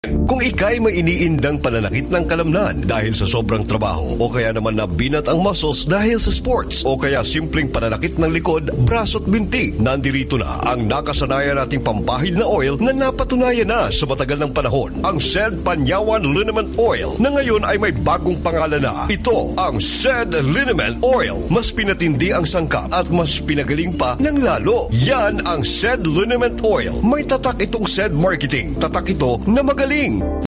Kung ika'y may iniindang pananakit ng kalamnan dahil sa sobrang trabaho o kaya naman nabinat ang muscles dahil sa sports o kaya simpleng pananakit ng likod, braso at binti, nandirito na ang nakasanayan nating pampahid na oil na napatunayan na sa matagal ng panahon, ang SED Panyawan Liniment Oil na ngayon ay may bagong pangalan na. Ito ang SED Liniment Oil. Mas pinatindi ang sangkap at mas pinagaling pa ng lalo. Yan ang SED Liniment Oil. May tatak itong SED Marketing. Tatak ito na magaling.